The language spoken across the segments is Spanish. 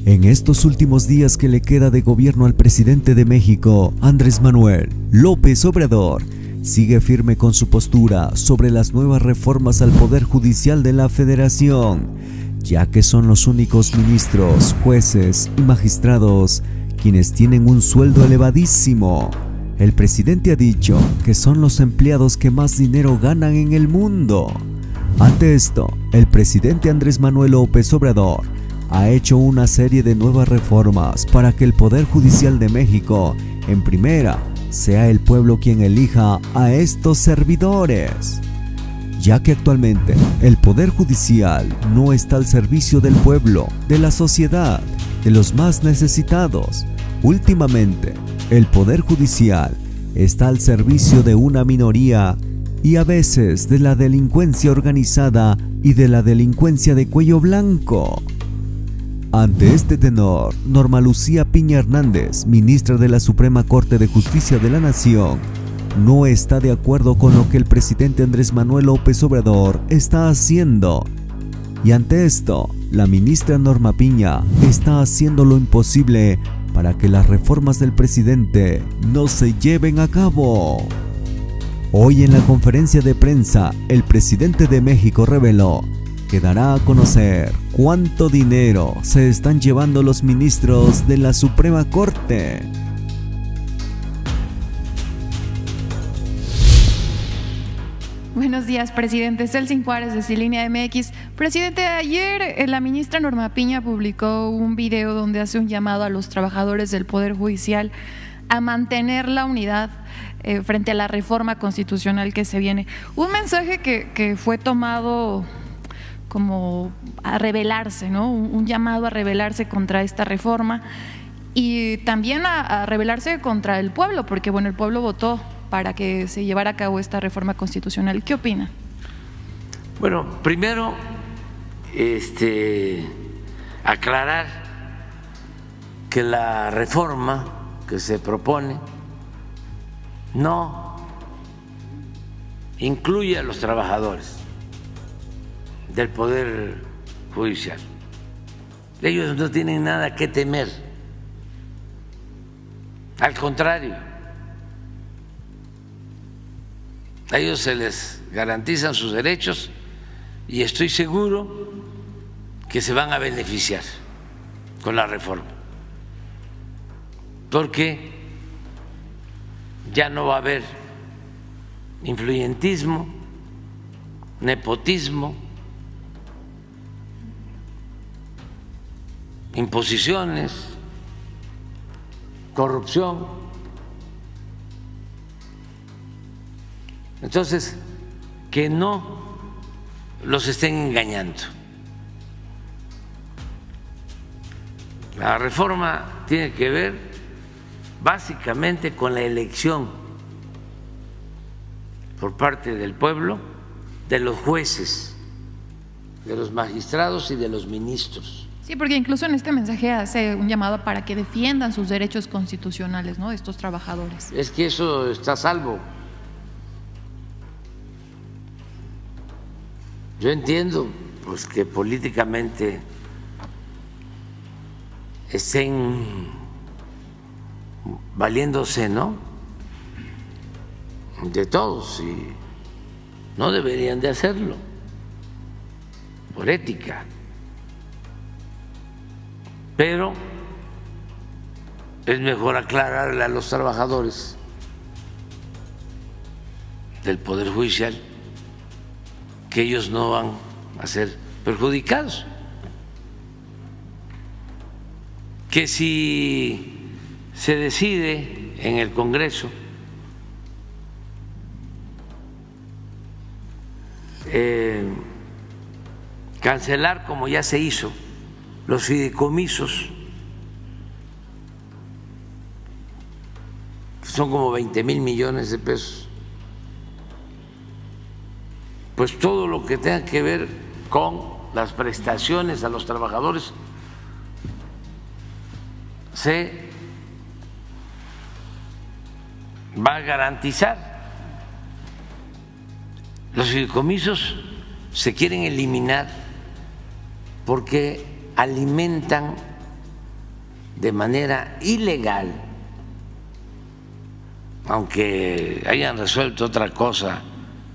En estos últimos días que le queda de gobierno al presidente de México, Andrés Manuel López Obrador, sigue firme con su postura sobre las nuevas reformas al Poder Judicial de la Federación, ya que son los únicos ministros, jueces y magistrados quienes tienen un sueldo elevadísimo. El presidente ha dicho que son los empleados que más dinero ganan en el mundo. Ante esto, el presidente Andrés Manuel López Obrador ha hecho una serie de nuevas reformas para que el Poder Judicial de México, en primera, sea el pueblo quien elija a estos servidores, ya que actualmente el Poder Judicial no está al servicio del pueblo, de la sociedad, de los más necesitados. Últimamente, el Poder Judicial está al servicio de una minoría y a veces de la delincuencia organizada y de la delincuencia de cuello blanco. Ante este tenor, Norma Lucía Piña Hernández, ministra de la Suprema Corte de Justicia de la Nación, no está de acuerdo con lo que el presidente Andrés Manuel López Obrador está haciendo. Y ante esto, la ministra Norma Piña está haciendo lo imposible para que las reformas del presidente no se lleven a cabo. Hoy en la conferencia de prensa, el presidente de México reveló que dará a conocer cuánto dinero se están llevando los ministros de la Suprema Corte. Buenos días, presidente. Celsin Juárez de Cilinea MX. Presidente, ayer la ministra Norma Piña publicó un video donde hace un llamado a los trabajadores del Poder Judicial a mantener la unidad frente a la reforma constitucional que se viene. Un mensaje que fue tomado como a rebelarse, ¿no? Un llamado a rebelarse contra esta reforma y también a rebelarse contra el pueblo, porque bueno, el pueblo votó para que se llevara a cabo esta reforma constitucional. ¿Qué opina? Bueno, primero, aclarar que la reforma que se propone no incluye a los trabajadores del Poder Judicial. Ellos no tienen nada que temer, al contrario, a ellos se les garantizan sus derechos y estoy seguro que se van a beneficiar con la reforma, porque ya no va a haber influyentismo, nepotismo, imposiciones, corrupción. Entonces, que no los estén engañando. La reforma tiene que ver básicamente con la elección por parte del pueblo de los jueces, de los magistrados y de los ministros. Sí, porque incluso en este mensaje hace un llamado para que defiendan sus derechos constitucionales, ¿no?, estos trabajadores. Es que eso está a salvo. Yo entiendo pues que políticamente estén valiéndose, ¿no?, de todos, y no deberían de hacerlo por ética. Pero es mejor aclararle a los trabajadores del Poder Judicial que ellos no van a ser perjudicados, que si se decide en el Congreso cancelar, como ya se hizo, los fideicomisos, que son como 20,000 millones de pesos, pues todo lo que tenga que ver con las prestaciones a los trabajadores se va a garantizar. Los fideicomisos se quieren eliminar porque alimentan de manera ilegal, aunque hayan resuelto otra cosa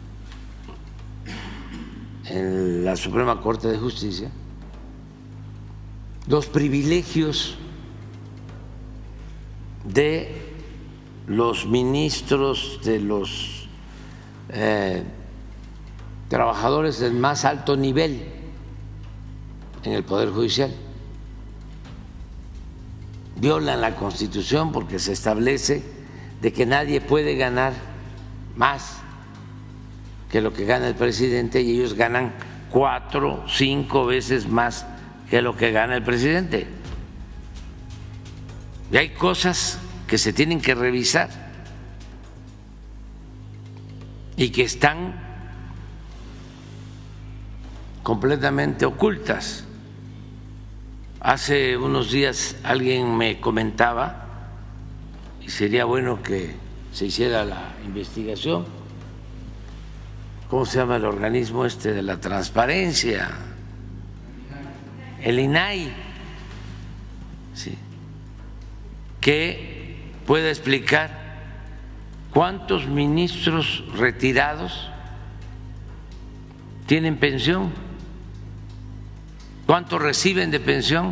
en la Suprema Corte de Justicia, los privilegios de los ministros, de los trabajadores del más alto nivel en el Poder Judicial. Violan la Constitución porque se establece de que nadie puede ganar más que lo que gana el presidente, y ellos ganan 4, 5 veces más que lo que gana el presidente. Y hay cosas que se tienen que revisar y que están completamente ocultas. Hace unos días alguien me comentaba, y sería bueno que se hiciera la investigación, ¿cómo se llama el organismo este de la transparencia? El INAI, sí, que pueda explicar cuántos ministros retirados tienen pensión, cuánto reciben de pensión,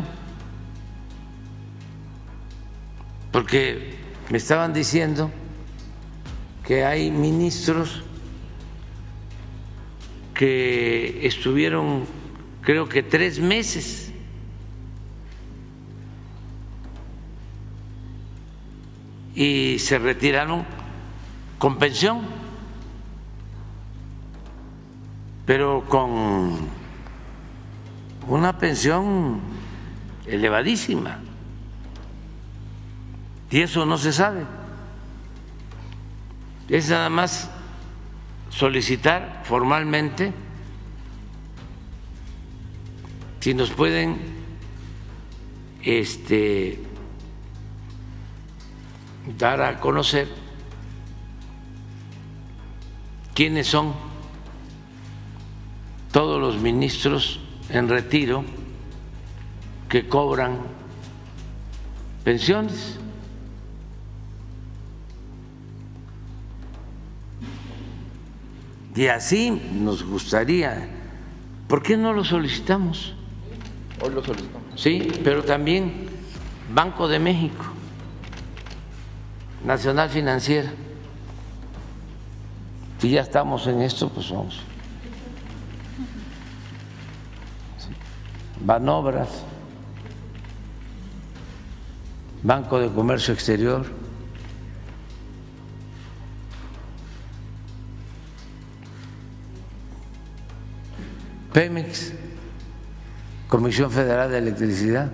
porque me estaban diciendo que hay ministros que estuvieron, creo que 3 meses y se retiraron con pensión, pero con una pensión elevadísima, y eso no se sabe. Es nada más solicitar formalmente si nos pueden dar a conocer quiénes son todos los ministros en retiro que cobran pensiones. Y así nos gustaría. ¿Por qué no lo solicitamos? Hoy lo solicitamos. Sí, pero también Banco de México, Nacional Financiera. Si ya estamos en esto, pues vamos. Sí. Banobras, Banco de Comercio Exterior. Pemex, Comisión Federal de Electricidad.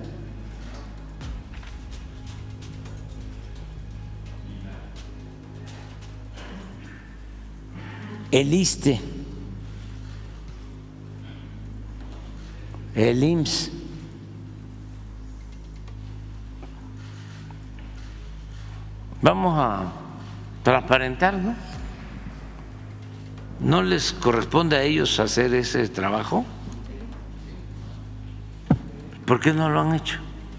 El ISSSTE, el IMSS. Vamos a transparentar, ¿no? ¿No les corresponde a ellos hacer ese trabajo? ¿Por qué no lo han hecho?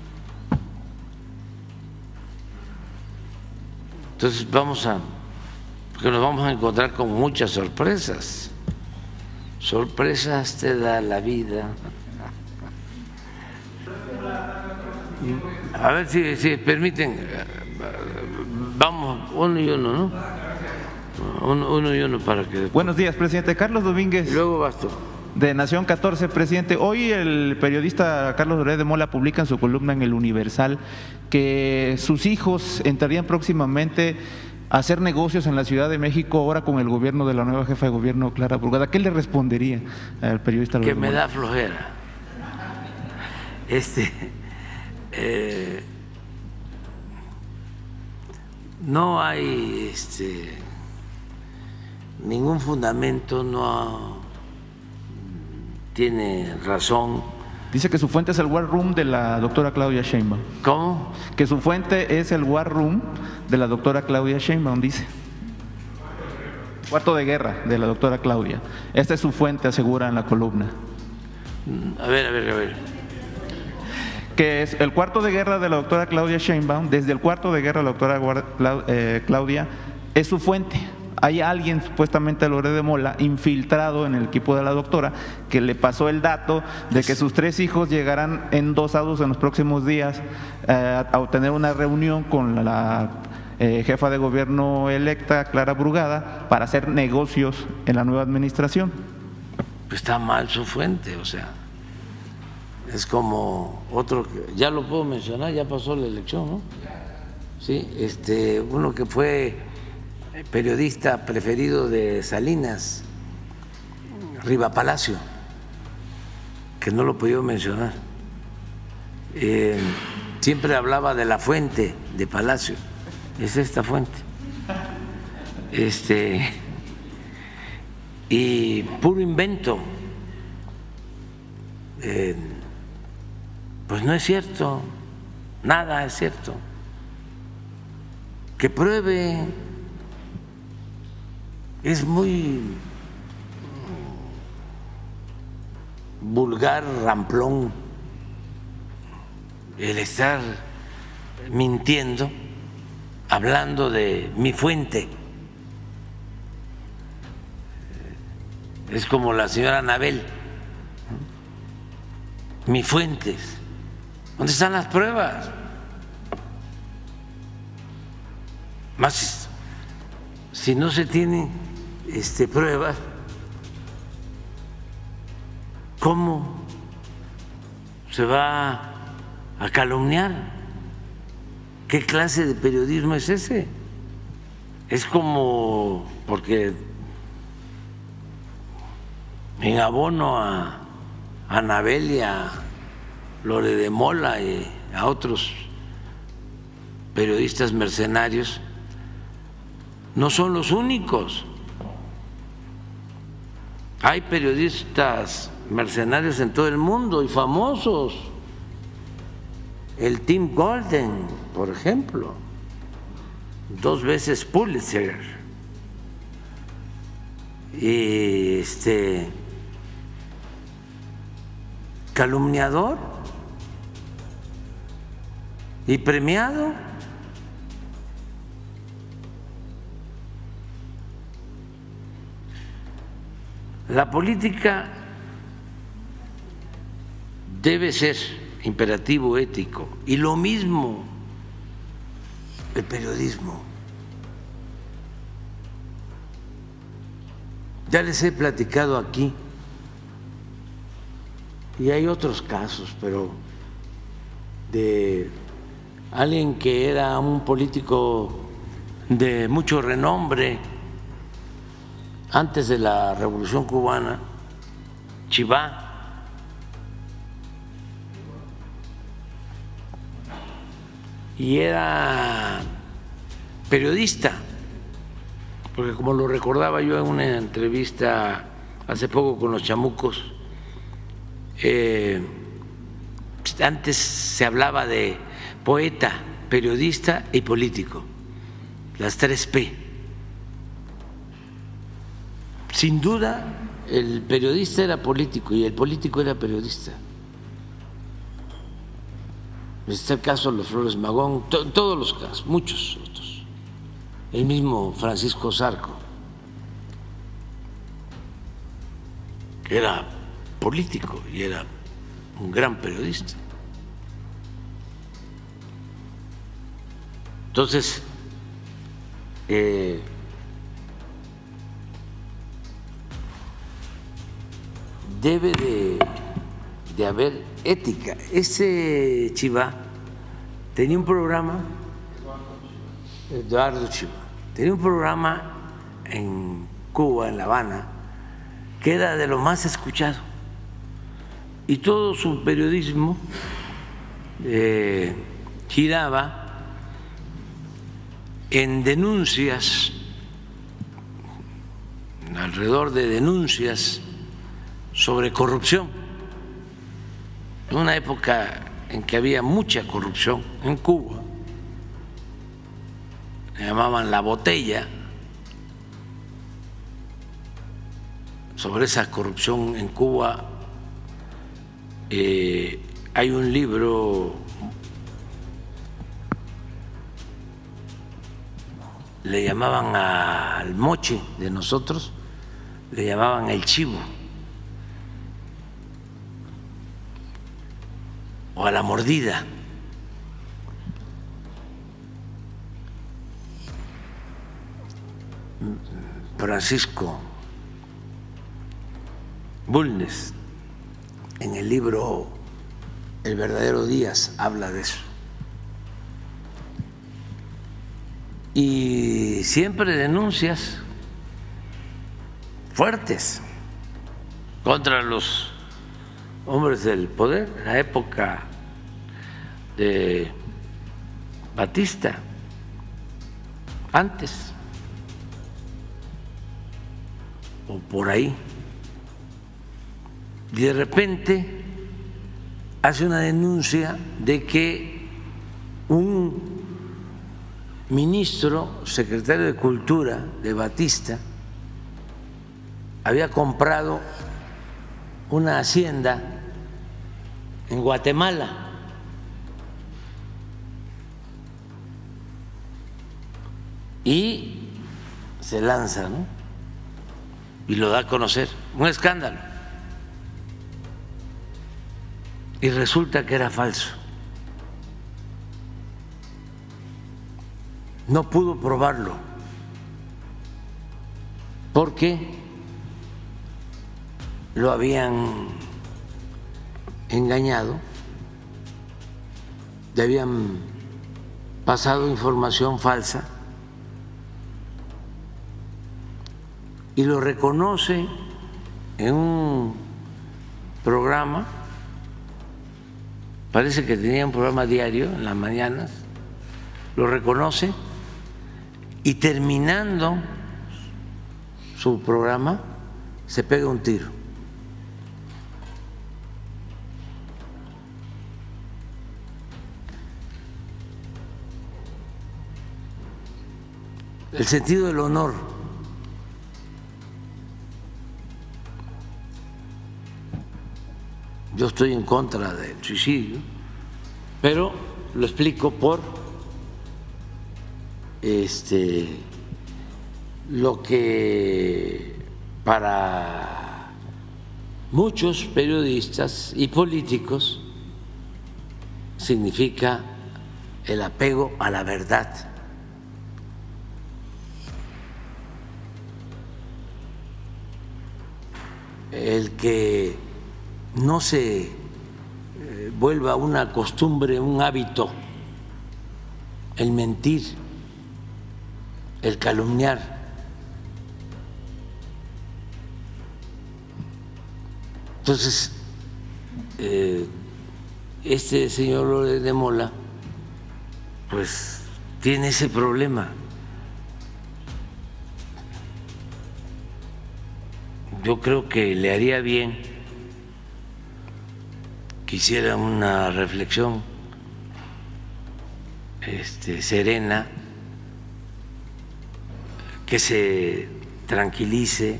Entonces porque nos vamos a encontrar con muchas sorpresas. Sorpresas te da la vida. A ver si permiten, vamos uno y uno, ¿no? Uno y uno para que… Buenos días, presidente. Carlos Domínguez. Y luego vas tú. De Nación 14, presidente. Hoy el periodista Carlos Loret de Mola publica en su columna en El Universal que sus hijos entrarían próximamente a hacer negocios en la Ciudad de México ahora con el gobierno de la nueva jefa de gobierno, Clara Brugada. ¿Qué le respondería al periodista Loret de Mola? Que me da flojera. No hay ningún fundamento, no tiene razón. Dice que su fuente es el War Room de la doctora Claudia Sheinbaum. ¿Cómo? Que su fuente es el War Room de la doctora Claudia Sheinbaum, dice. Cuarto de guerra de la doctora Claudia. Esta es su fuente, asegura en la columna. A ver. que es el cuarto de guerra de la doctora Claudia Sheinbaum. Desde el cuarto de guerra de la doctora Claudia es su fuente. Hay alguien, supuestamente Loret de Mola, infiltrado en el equipo de la doctora, que le pasó el dato de que sus 3 hijos llegarán endosados en los próximos días a obtener una reunión con la jefa de gobierno electa, Clara Brugada, para hacer negocios en la nueva administración. Pues está mal su fuente, o sea, es como otro, ya lo puedo mencionar, ya pasó la elección, ¿no? Sí, uno que fue periodista preferido de Salinas, Riva Palacio, que no lo podía mencionar, siempre hablaba de la fuente de Palacio, es esta fuente, y puro invento, pues no es cierto, nada es cierto, que pruebe. Es muy vulgar, ramplón, el estar mintiendo, hablando de mi fuente. Es como la señora Anabel, mi fuente. ¿Dónde están las pruebas? Más si no se tiene pruebas, ¿cómo se va a calumniar? ¿Qué clase de periodismo es ese? Es como, porque en abono a Anabel y a Loret de Mola y a otros periodistas mercenarios, no son los únicos. Hay periodistas mercenarios en todo el mundo y famosos. El Tim Golden, por ejemplo, 2 veces Pulitzer. Y calumniador y premiado. La política debe ser imperativo ético y lo mismo el periodismo. Ya les he platicado aquí y hay otros casos, pero de alguien que era un político de mucho renombre antes de la Revolución Cubana, Chivá, y era periodista, porque como lo recordaba yo en una entrevista hace poco con los chamucos, antes se hablaba de poeta, periodista y político, las 3 P. Sin duda, el periodista era político y el político era periodista. Está el caso de los Flores Magón, todos los casos, muchos otros. El mismo Francisco Zarco, que era político y era un gran periodista. Entonces, debe de haber ética. Ese Chivá tenía un programa, Eduardo Chivá, tenía un programa en Cuba, en La Habana, que era de lo más escuchado. Y todo su periodismo giraba en denuncias, alrededor de denuncias sobre corrupción, en una época en que había mucha corrupción en Cuba, le llamaban La Botella, sobre esa corrupción en Cuba Hay un libro, le llamaban al moche de nosotros, le llamaban el chivo o a la mordida. Francisco Bulnes, en el libro El verdadero Díaz, habla de eso. Y siempre denuncias fuertes contra los hombres del poder, en la época de Batista, antes o por ahí, y de repente hace una denuncia de que un ministro, secretario de Cultura de Batista, había comprado una hacienda en Guatemala. Y se lanza, ¿no? Y lo da a conocer, un escándalo. Y resulta que era falso. No pudo probarlo porque lo habían engañado, le habían pasado información falsa y lo reconoce en un programa, parece que tenía un programa diario en las mañanas, lo reconoce y terminando su programa se pega un tiro. El sentido del honor. Yo estoy en contra del suicidio, pero lo explico por lo que para muchos periodistas y políticos significa el apego a la verdad. El que no se vuelva una costumbre, un hábito, el mentir, el calumniar. Entonces, este señor Loret de Mola, pues tiene ese problema. Yo creo que le haría bien que hiciera una reflexión serena, que se tranquilice,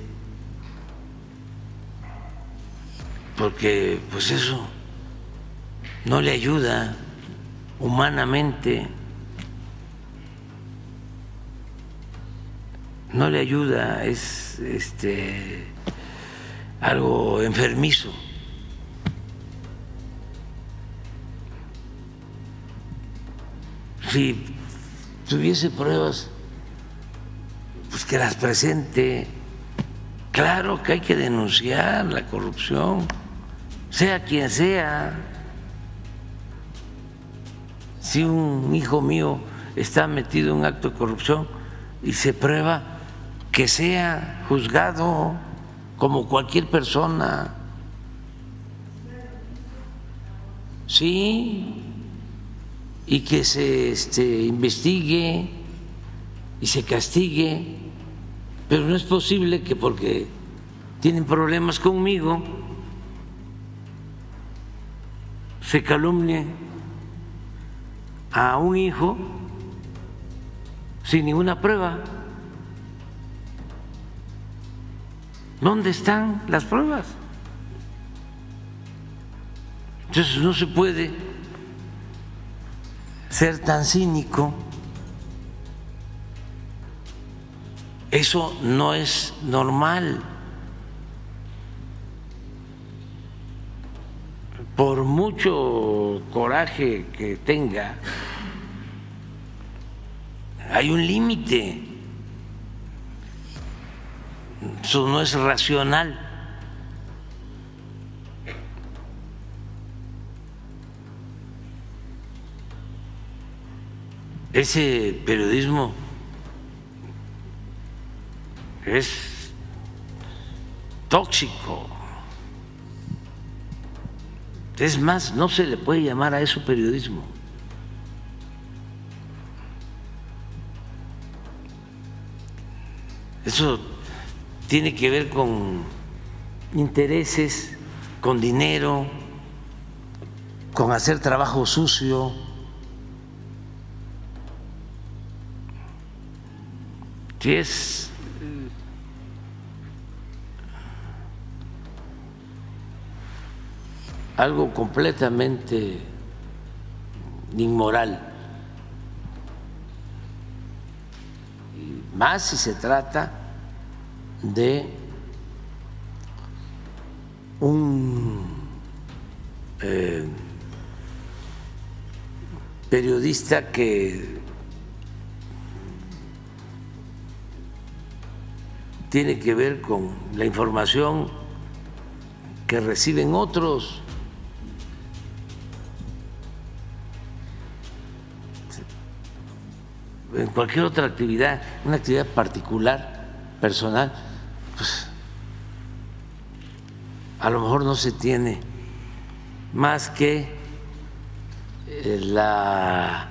porque pues eso no le ayuda humanamente, no le ayuda, es algo enfermizo. Si tuviese pruebas, pues que las presente. Claro que hay que denunciar la corrupción, sea quien sea. Si un hijo mío está metido en un acto de corrupción y se prueba, que sea juzgado como cualquier persona. Sí, y que se investigue y se castigue, pero no es posible que porque tienen problemas conmigo se calumnie a un hijo sin ninguna prueba. ¿Dónde están las pruebas? Entonces no se puede ser tan cínico. Eso no es normal. Por mucho coraje que tenga, hay un límite. Eso no es racional. Ese periodismo es tóxico. Es más, no se le puede llamar a eso periodismo. Eso tiene que ver con intereses, con dinero, con hacer trabajo sucio. Si es algo completamente inmoral, y más si se trata de un periodista que tiene que ver con la información que reciben otros. En cualquier otra actividad, una actividad particular, personal, pues a lo mejor no se tiene más que la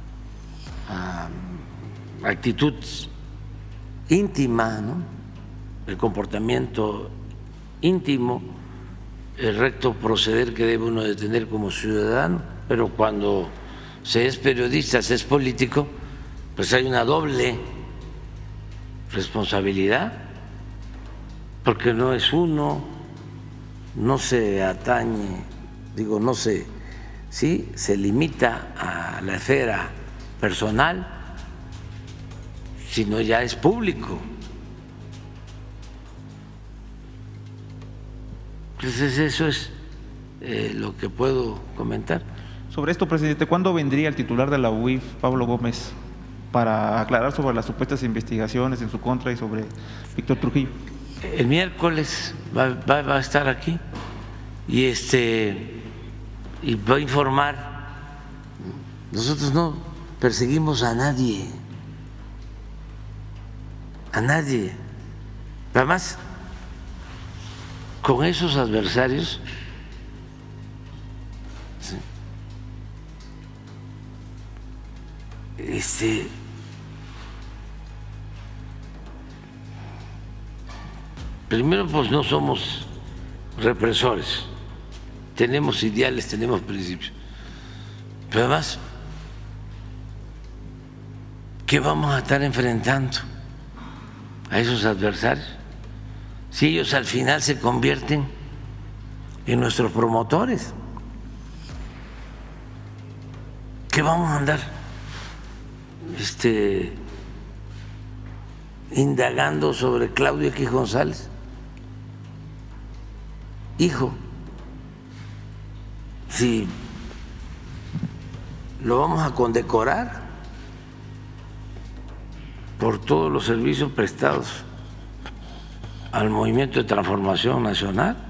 actitud íntima, ¿no? El comportamiento íntimo, el recto proceder que debe uno de tener como ciudadano, pero cuando se es periodista, se es político, pues hay una doble responsabilidad, porque no es uno, no se atañe, digo, no se, sí, se limita a la esfera personal, sino ya es público. Entonces eso es lo que puedo comentar. Sobre esto, presidente, ¿cuándo vendría el titular de la UIF, Pablo Gómez, para aclarar sobre las supuestas investigaciones en su contra y sobre Víctor Trujillo? El miércoles va a estar aquí y va a informar. Nosotros no perseguimos a nadie, Además, con esos adversarios, ¿sí? Primero, pues no somos represores, tenemos ideales, tenemos principios, pero además, ¿qué vamos a estar enfrentando a esos adversarios si ellos al final se convierten en nuestros promotores? ¿Qué vamos a andar indagando sobre Claudio X González, hijo? Si lo vamos a condecorar por todos los servicios prestados al Movimiento de Transformación Nacional,